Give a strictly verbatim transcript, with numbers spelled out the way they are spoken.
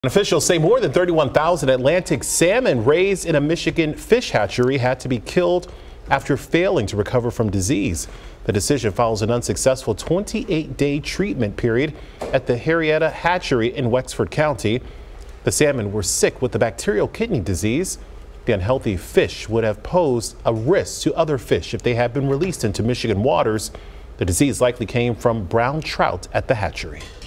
Officials say more than thirty-one thousand Atlantic salmon raised in a Michigan fish hatchery had to be killed after failing to recover from disease. The decision follows an unsuccessful twenty-eight day treatment period at the Henrietta hatchery in Wexford County. The salmon were sick with the bacterial kidney disease. The unhealthy fish would have posed a risk to other fish if they had been released into Michigan waters. The disease likely came from brown trout at the hatchery.